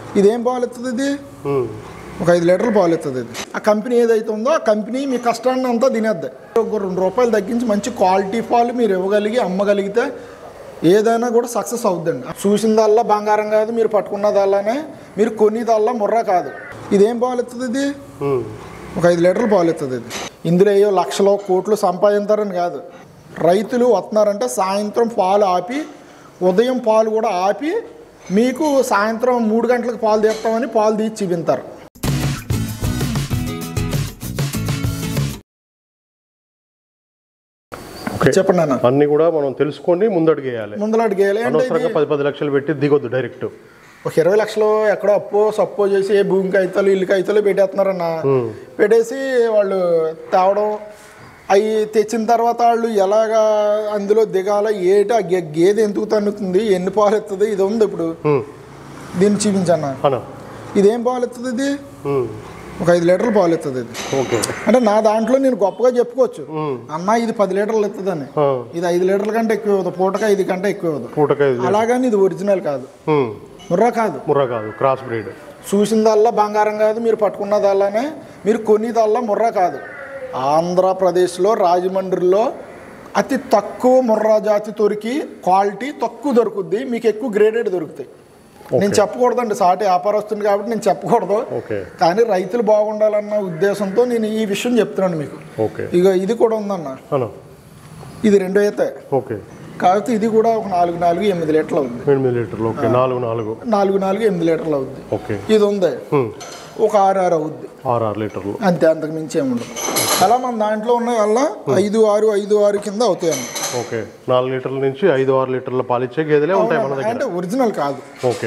ఇదేం పాలు ఇస్తుంది? ఇది ఒక 5 లీటర్లు పాలు ఇస్తుంది. ఇది ఆ కంపెనీ ఏదైతే ఉందో ఆ కంపెనీ మీ కష్టాన్ని అంతా తినేద్ది. ఒక 2 రూపాయలు తగ్గించి మంచి క్వాలిటీ పాలు మీరు ఇవ్వగలిగి అమ్మగలిగితే ఏదైనా కూడా సక్సెస్ అవుద్దండి. చూసిందల్లా బంగారం కాదు, మీరు పట్టుకున్నదల్లానే, మీరు కొనేదల్లా ముర్రా కాదు. ఇదేం పాలు ఇస్తుంది? ఇది ఒక 5 లీటర్లు పాలు ఇస్తుంది. ఇది ఇందులో ఏయో లక్షలు కోట్లు సంపాదించారని కాదు. రైతులు వస్తున్నారంటే సాయంత్రం పాలు ఆపి, ఉదయం పాలు కూడా ఆపి, మీకు సాయంత్రం 3 గంటలకు పాలు తీస్తామని పాలు తీసి చూపించారు. చెప్పండి అన్న. అన్ని కూడా మనం తెలుసుకొని ముందడుగేయాలి. అంటే 10 లక్షలు పెట్టి దిగొద్దు డైరెక్ట్. ఒక 20 లక్షలు ఎక్కడో అప్పో సప్పో చేసి భూమికి అయితాలు ఇల్లుకి అయితాలు పెట్టేస్తున్నారన్న. పెట్టేసి వాళ్ళు తేవడం, అవి తెచ్చిన తర్వాత వాళ్ళు ఎలాగా అందులో దిగాల, ఏట గేదె ఎందుకు తన్నుతుంది, ఎన్ని పాలు ఎత్తుంది, ఇది ఉంది. ఇప్పుడు దీన్ని చూపించన్న. ఇదేం పాలు ఎత్తుంది? ఇది ఒక 5 లీటర్లు పాలు ఎత్తుంది. ఇది అంటే నా దాంట్లో నేను గొప్పగా చెప్పుకోవచ్చు, అన్న ఇది 10 లీటర్లు ఎత్తుందని. ఇది 5 లీటర్ల కంటే ఎక్కువ ఇవ్వదు, పూటక 5 కంటే ఎక్కువ ఇవ్వదు. అలాగని ఇది ఒరిజినల్ కాదు, ముర్రా కాదు, క్రాస్ బ్రీడ్. చూసిందల్లా బంగారం కాదు, మీరు పట్టుకున్నదల్లానే, మీరు కొనేదల్లా ముర్రా కాదు. ఆంధ్రప్రదేశ్లో రాజమండ్రిలో అతి తక్కువ ముర్రా జాతి దొరికి క్వాలిటీ తక్కువ దొరుకుద్ది, మీకు ఎక్కువ గ్రేడెడ్ దొరుకుతాయి. నేను చెప్పకూడదండి, సాటి వ్యాపారస్తుంది కాబట్టి నేను చెప్పకూడదు, కానీ రైతులు బాగుండాలన్న ఉద్దేశంతో నేను ఈ విషయం చెప్తున్నాను మీకు. ఇక ఇది కూడా ఉందన్న, ఇది 2 అయితే కాబట్టి ఇది కూడా ఒక 4 8 లీటర్లు అవుద్ది. 8 లీటర్లు 4 8 లీటర్లు అవుద్ది. ఇది ఉంది ఒక 6 అవుద్ది, 6 లీటర్లు అంతే, అంతకు మించి ఏముండదు. అలా మన దాంట్లో ఉన్న వల్ల 5-6 కింద అవుతాయండి. 4 లీటర్ల నుంచి 5-6 లీటర్ల పాలిచ్చే గేదెలే ఉంటాయి మన దగ్గర. అంటే ఒరిజినల్ కాదు,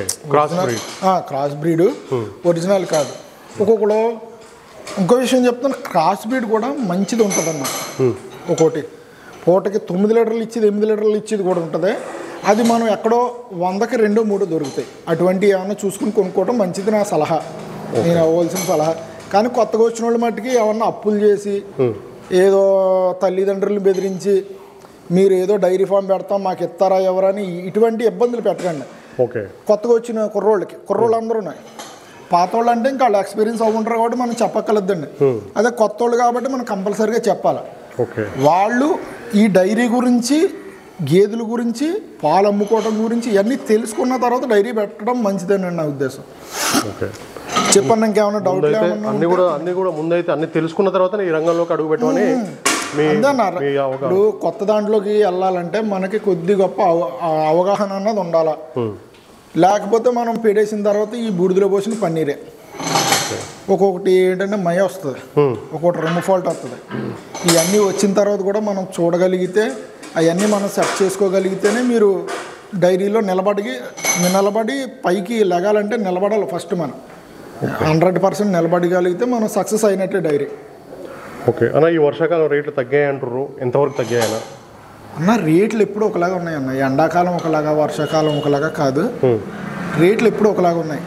క్రాస్ బ్రీడ్ ఒరిజినల్ కాదు. ఒక్కొక్కడు ఇంకో విషయం చెప్తాను, క్రాస్ బ్రీడ్ కూడా మంచిది ఉంటుందన్న. ఒక్కోటి పూటకి 9 లీటర్లు ఇచ్చేది, 8 లీటర్లు ఇచ్చేది కూడా ఉంటుంది. అది మనం ఎక్కడో 100కి 2-3 దొరుకుతాయి. అటువంటి ఏమన్నా చూసుకుని కొనుక్కోవడం మంచిది, నా సలహా, నేను అవ్వాల్సిన సలహా. కానీ కొత్తగా వచ్చిన వాళ్ళు మట్టుకి ఏమన్నా అప్పులు చేసి ఏదో తల్లిదండ్రులను బెదిరించి మీరు ఏదో డైరీ ఫామ్ పెడతాం మాకు ఇస్తారా ఎవరని ఇటువంటి ఇబ్బందులు పెట్టకండి. కొత్తగా వచ్చిన కుర్రోళ్ళు అందరూ ఉన్నాయి. పాత వాళ్ళు అంటే ఇంకా వాళ్ళు ఎక్స్పీరియన్స్ అవ్వకుంటారు కాబట్టి మనం చెప్పక్కర్లేదండి. అదే కొత్త వాళ్ళు కాబట్టి మనం కంపల్సరీగా చెప్పాలి. వాళ్ళు ఈ డైరీ గురించి, గేదెల గురించి, పాలు అమ్ముకోవడం గురించి ఇవన్నీ తెలుసుకున్న తర్వాత డైరీ పెట్టడం మంచిదేనండి నా ఉద్దేశం. చెప్పండి, ఇంకేమైనా డౌట్? అన్ని కూడా ముందైతే అన్ని తెలుసుకున్న తర్వాత ఈ రంగంలోకి అడుగు పెట్టమని అందన్నారు. ఇప్పుడు కొత్త దాంట్లోకి వెళ్ళాలంటే మనకి కొద్ది గొప్ప అవగాహన అన్నది ఉండాలా. లేకపోతే మనం పెట్టేసిన తర్వాత ఈ బూడిదలో పోసిన పన్నీరే. ఒక్కొక్కటి ఏంటంటే మయ వస్తుంది, ఒక్కొక్కటి రొమ్ము ఫాల్ట్ వస్తుంది. ఇవన్నీ వచ్చిన తర్వాత కూడా మనం చూడగలిగితే, అవన్నీ మనం సెట్ చేసుకోగలిగితేనే మీరు డైరీలో నిలబడి పైకి లెగాలంటే నిలబడాలి ఫస్ట్. మనం 100% నిలబడగలిగితే మనం సక్సెస్ అయినట్టే డైరీ. అన్న, ఈ వర్షాకాలం రేట్లు తగ్గాయి అంటారు, ఎంతవరకు తగ్గాయన్నా? అన్న రేట్లు ఎప్పుడు ఒకలాగా ఉన్నాయన్న. ఎండాకాలం ఒకలాగా, వర్షాకాలం ఒకలాగా కాదు, రేట్లు ఎప్పుడు ఒకలాగా ఉన్నాయి.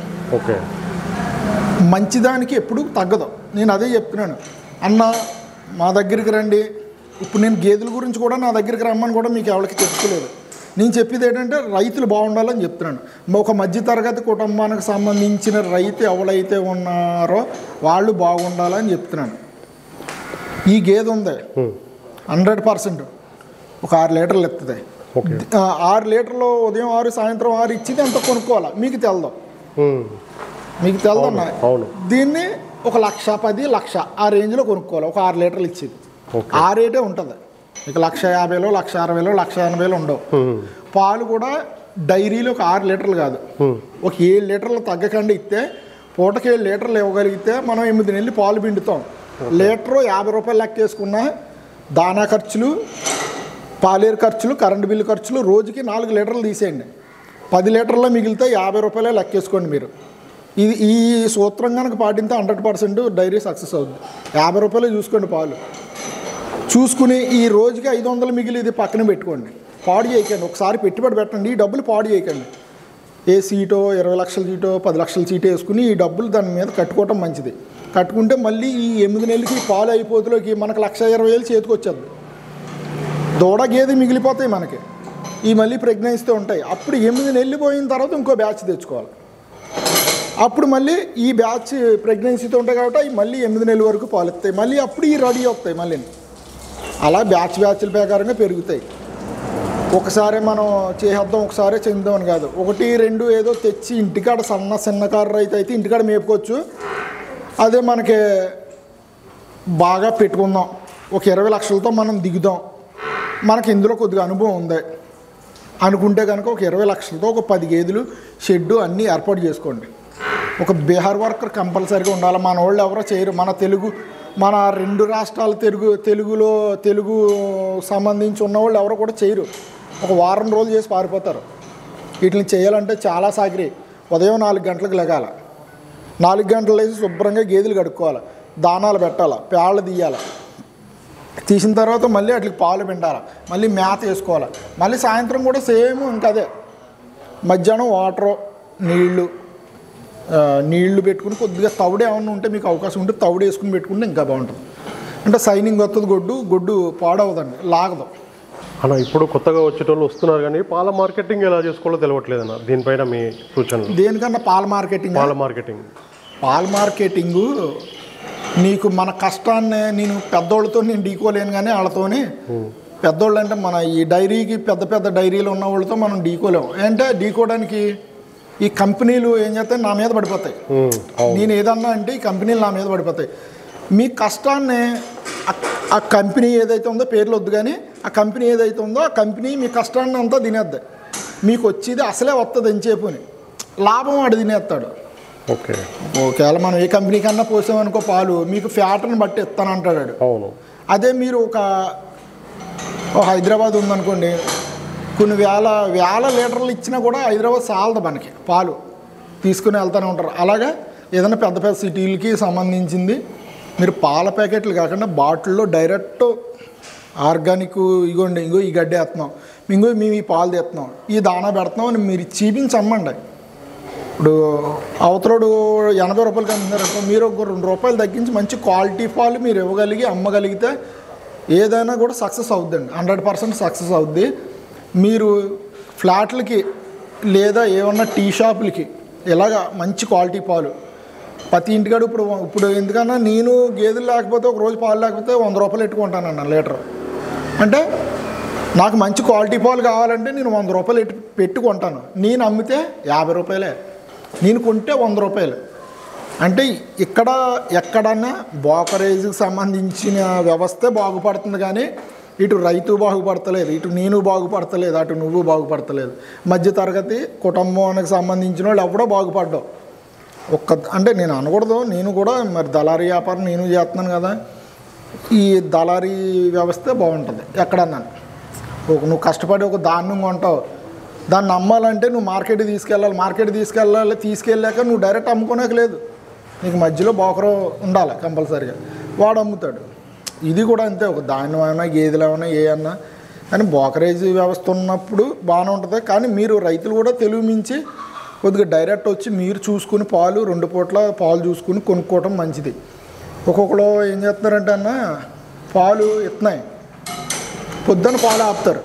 మంచిదానికి ఎప్పుడు తగ్గదు. నేను అదే చెప్తున్నాను అన్న, మా దగ్గరికి రండి. ఇప్పుడు నేను గేదెల గురించి కూడా నా దగ్గరికి రమ్మని కూడా మీకు ఎవరికి చెప్పుకోలేదు. నేను చెప్పేది ఏంటంటే రైతులు బాగుండాలని చెప్తున్నాను. ఒక మధ్యతరగతి కుటుంబానికి సంబంధించిన రైతు ఎవరైతే ఉన్నారో వాళ్ళు బాగుండాలని చెప్తున్నాను. ఈ గేదె ఉంది 100% ఒక 6 లీటర్లు ఎత్తుంది. 6 లీటర్లు ఉదయం 6 సాయంత్రం 6 ఇచ్చింది ఎంత కొనుక్కోవాలా మీకు తెలదు, అన్న. దీన్ని ఒక 1,10,000 1,00,000 ఆ రేంజ్లో కొనుక్కోవాలి. ఒక 6 లీటర్లు ఇచ్చేది ఆ రేటే ఉంటుంది. ఇక 1,50,000 1,60,000 1,80,000 ఉండవు. పాలు కూడా డైరీలో ఒక 6 లీటర్లు కాదు, ఒక 7 లీటర్లు తగ్గకుండా ఇస్తే పూటకి 7 లీటర్లు ఇవ్వగలిగితే మనం 8 నెలలు పాలు పిండుతాం. లీటరు 50 రూపాయలు లెక్క వేసుకున్నా దానా ఖర్చులు, పాలేరు ఖర్చులు, కరెంటు బిల్లు ఖర్చులు, రోజుకి 4 లీటర్లు తీసేయండి. 10 లీటర్లో మిగిలితే 50 రూపాయలే లెక్కేసుకోండి మీరు. ఈ సూత్రం కనుక పాటింటే 100% డైరీ సక్సెస్ అవుతుంది. 50 రూపాయలు చూసుకోండి పాలు. చూసుకుని ఈ రోజుకి 500 మిగిలి ఇది పక్కన పెట్టుకోండి. పాడు చేయకండి, ఒకసారి పెట్టుబడి పెట్టండి. ఈ డబ్బులు పాడు చేయకండి. ఏ సీటో 20 లక్షల సీటో 10 లక్షల సీటో వేసుకుని ఈ డబ్బులు దాని మీద కట్టుకోవటం మంచిది. కట్టుకుంటే మళ్ళీ ఈ 8 నెలలకి పాలు అయిపోతులోకి మనకు 1,20,000 చేతికి వచ్చేది. దూడ గేదె మిగిలిపోతాయి మనకి. ఈ మళ్ళీ ప్రెగ్నెన్సీతో ఉంటాయి. అప్పుడు 8 నెలలు పోయిన తర్వాత ఇంకో బ్యాచ్ తెచ్చుకోవాలి. అప్పుడు మళ్ళీ ఈ బ్యాచ్ ప్రెగ్నెన్సీతో ఉంటాయి కాబట్టి అవి మళ్ళీ 8 నెలల వరకు పాలు ఇస్తాయి, మళ్ళీ అప్పుడు ఈ రెడీ అవుతాయి మళ్ళీ. అలా బ్యాచ్ల ప్రకారంగా పెరుగుతాయి. ఒకసారి మనం చేసేద్దాం ఒకసారి చెందాం అని కాదు, 1, 2 ఏదో తెచ్చి ఇంటికాడ చిన్నకారు రైతు అయితే ఇంటికాడ మేపుకోవచ్చు. అదే మనకి బాగా పెట్టుకుందాం, ఒక 20 లక్షలతో మనం దిగుదాం, మనకి ఇందులో కొద్దిగా అనుభవం ఉంది అనుకుంటే కనుక ఒక 20 లక్షలతో ఒక 10 గేదెలు షెడ్డు అన్నీ ఏర్పాటు చేసుకోండి. ఒక బీహార్ వర్కర్ కంపల్సరీగా ఉండాలి. మన వాళ్ళు ఎవరో చేయరు. మన 2 రాష్ట్రాల తెలుగు సంబంధించి ఉన్నవాళ్ళు ఎవరో కూడా చేయరు. ఒక వారం రోజులు చేసి పారిపోతారు. వీటిని చేయాలంటే చాలా సాగిరి. ఉదయం 4 గంటలకు లెగాల, 4 గంటలు వేసి శుభ్రంగా గేదెలు కడుక్కోవాలి, దానాలు పెట్టాలి, పేళ్ళు తీయాలి. తీసిన తర్వాత మళ్ళీ వాటికి పాలు పిండాలి, మళ్ళీ మేత వేసుకోవాలి. మళ్ళీ సాయంత్రం కూడా సేమ్ ఇంకా అదే. మధ్యాహ్నం వాటరు నీళ్లు పెట్టుకుని కొద్దిగా తవుడు ఏమన్నా ఉంటే మీకు అవకాశం ఉంటే తవుడు వేసుకుని పెట్టుకుంటే ఇంకా బాగుంటుంది. అంటే సైనింగ్ వస్తుంది, గొడ్డు పాడవదండి, లాగదు. అన్న ఇప్పుడు కొత్తగా వచ్చేటోళ్ళు వస్తున్నారు కానీ పాల మార్కెటింగ్ ఎలా చేసుకోవాలో తెలియట్లేదన్న, దీనిపైన మీ సూచనలు? దేనికన్నా పాల మార్కెటింగు నీకు మన కష్టాన్ని నేను పెద్దోళ్ళతో నేను ఢీకోలేను, కానీ వాళ్ళతోని పెద్దోళ్ళు అంటే మన ఈ డైరీకి పెద్ద డైరీలు ఉన్న వాళ్ళతో మనం ఢీకోలేము. అంటే ఢీకోవడానికి ఈ కంపెనీలు ఏం చేస్తాయి, నా మీద పడిపోతాయి. నేను ఏదన్నా అంటే ఈ కంపెనీలు నా మీద పడిపోతాయి. మీ కష్టాన్ని ఆ కంపెనీ ఏదైతే ఉందో పేర్లు వద్దు, కానీ ఆ కంపెనీ ఏదైతే ఉందో ఆ కంపెనీ మీ కష్టాన్ని అంతా తినేద్ది. మీకు వచ్చేది అసలే వస్తుంది అని చెప్పుని లాభం వాడు తినేస్తాడు. ఒకవేళ మనం ఏ కంపెనీ కన్నా పోసామనుకో పాలు మీకు ఫ్యాట్ని బట్టి ఇస్తానంటాడు. అవును. అదే మీరు ఒక హైదరాబాద్ ఉందనుకోండి, కొన్ని వేల లీటర్లు ఇచ్చినా కూడా హైదరాబాద్ సాలదు మనకి, పాలు తీసుకుని వెళ్తూనే ఉంటారు. అలాగే ఏదైనా పెద్ద సిటీలకి సంబంధించింది మీరు పాల ప్యాకెట్లు కాకుండా బాటిల్లో డైరెక్ట్ ఆర్గానిక్ ఇంకో ఈ గడ్డి వేస్తున్నాం, మేము ఈ పాలు తెస్తున్నాం, ఈ దానా పెడుతున్నాం అని మీరు చూపించి అమ్మండి. ఇప్పుడు అవతలోడు 80 రూపాయలకి అమ్ముతారనుకో, మీరు ఒక 2 రూపాయలు తగ్గించి మంచి క్వాలిటీ పాలు మీరు అమ్మగలిగితే ఏదైనా కూడా సక్సెస్ అవుద్దండి, 100% సక్సెస్ అవుద్ది. మీరు ఫ్లాట్లకి లేదా ఏమన్నా టీ షాపులకి ఇలాగా మంచి క్వాలిటీ పాలు ప్రతి ఇంటికాడు ఇప్పుడు ఎందుకన్నా నేను గేదెలు లేకపోతే ఒక రోజు పాలు లేకపోతే 100 రూపాయలు పెట్టుకుంటానన్న లీటర్. అంటే నాకు మంచి క్వాలిటీ పాలు కావాలంటే నేను 100 రూపాయలు పెట్టుకుంటాను. నేను అమ్మితే 50 రూపాయలే, నేను కొంటే 100 రూపాయలు. అంటే ఎక్కడన్నా బ్రోకరేజ్కి సంబంధించిన వ్యవస్థే బాగుపడుతుంది, కానీ ఇటు రైతు బాగుపడతలేదు, ఇటు నేను బాగుపడతలేదు, అటు నువ్వు బాగుపడతలేదు. మధ్యతరగతి కుటుంబానికి సంబంధించిన వాళ్ళు ఎవడో బాగుపడ్డావు. అంటే నేను అనకూడదు, నేను కూడా మరి దళారీ వ్యాపారం నేను చేస్తున్నాను కదా, ఈ దళారీ వ్యవస్థే బాగుంటుంది. ఎక్కడన్నా నువ్వు కష్టపడి ఒక ధాన్యం కొంటావు, దాన్ని అమ్మాలంటే నువ్వు మార్కెట్కి తీసుకెళ్ళాక నువ్వు డైరెక్ట్ అమ్ముకోలేక లేదు, నీకు మధ్యలో బ్రోకరు ఉండాలి కంపల్సరీగా, వాడు అమ్ముతాడు. ఇది కూడా అంతే, ఒక ధాన్యం అయినా గేదెలు ఏమైనా ఏమన్నా కానీ బ్రోకరేజ్ వ్యవస్థ ఉన్నప్పుడు బాగానే ఉంటుంది. కానీ మీరు రైతులు కూడా తెలివి మించి కొద్దిగా డైరెక్ట్ వచ్చి మీరు చూసుకుని పాలు 2 పూట్ల పాలు చూసుకుని కొనుక్కోవటం మంచిది. ఒక్కొక్కరు ఏం చేస్తున్నారంటే అన్న పాలు ఇస్తున్నాయి, పొద్దున్న పాలు ఆపుతారు.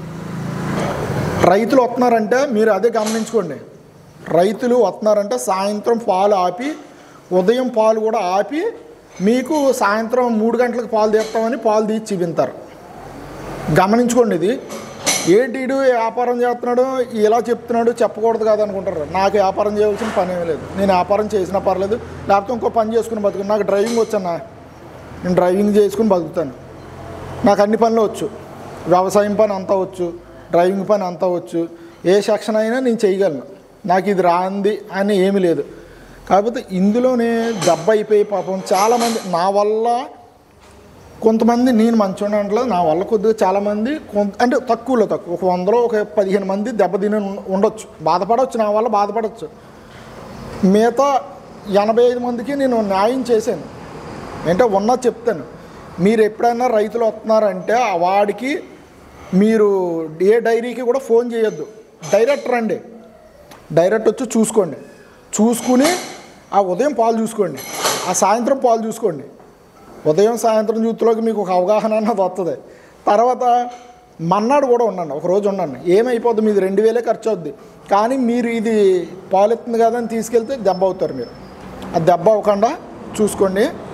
రైతులు వస్తున్నారంటే మీరు అదే గమనించుకోండి, రైతులు వస్తున్నారంటే సాయంత్రం పాలు ఆపి ఉదయం పాలు కూడా ఆపి మీకు సాయంత్రం 3 గంటలకు పాలు తీస్తామని పాలు తీసి చూపించారు. గమనించుకోండి. ఇది ఏంటి వ్యాపారం చేస్తున్నాడు ఇలా చెప్తున్నాడు చెప్పకూడదు కాదు అనుకుంటారు. నాకు వ్యాపారం చేయవలసిన పని ఏమీ లేదు, నేను వ్యాపారం చేసినా పర్లేదు, లేకపోతే ఇంకో పని చేసుకుని బతుకు. నాకు డ్రైవింగ్ వచ్చన్నా, నేను డ్రైవింగ్ చేసుకుని బతుకుతాను. నాకు అన్ని పనులు వచ్చు, వ్యవసాయం పని అంతా వచ్చు, డ్రైవింగ్ పని అంతా వచ్చు, ఏ సెక్షన్ అయినా నేను చేయగలను, నాకు ఇది రాంది అని ఏమీ లేదు. కాకపోతే ఇందులోనే దెబ్బ అయిపోయి పాపం చాలామంది నా వల్ల, కొంతమంది నేను మంచిగా అంటలేదు, నా వల్ల కొద్దిగా చాలామంది అంటే తక్కువ ఒక 100లో ఒక 15 మంది దెబ్బతిని ఉండొచ్చు, బాధపడవచ్చు, నా వల్ల బాధపడవచ్చు. మిగతా 85 మందికి నేను న్యాయం చేశాను. అంటే ఉన్నది చెప్తాను. మీరు ఎప్పుడైనా రైతులు వస్తున్నారంటే వాడికి మీరు ఏ డైరీకి కూడా ఫోన్ చేయొద్దు, డైరెక్ట్ రండి, డైరెక్ట్ వచ్చి చూసుకోండి, చూసుకుని ఆ ఉదయం పాలు చూసుకోండి, ఆ సాయంత్రం పాలు చూసుకోండి. ఉదయం సాయంత్రం చూతులోకి మీకు ఒక అవగాహన అన్నది వస్తుంది. తర్వాత మన్నాడు కూడా ఉండండి, ఒక రోజు ఉండండి. ఏమైపోద్ది, మీది 2000 ఖర్చు అవుద్ది. కానీ మీరు ఇది పాలు ఎత్తుంది కదా అని తీసుకెళ్తే దెబ్బ అవుతారు మీరు. అది దెబ్బ అవ్వకుండా చూసుకోండి.